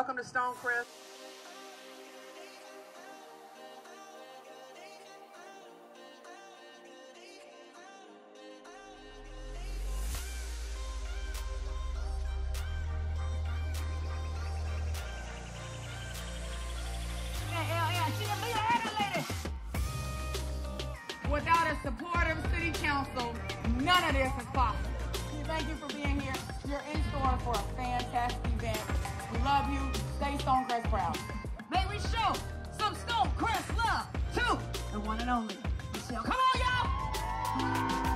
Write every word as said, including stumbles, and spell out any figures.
Welcome to Stonecrest. Without a supportive city council, none of this is possible. Thank you for being here. You're in store for a fantastic event. We love you. Stay Stonecrest proud. May we show some Stonecrest love to the one and only Michelle. Come on, y'all!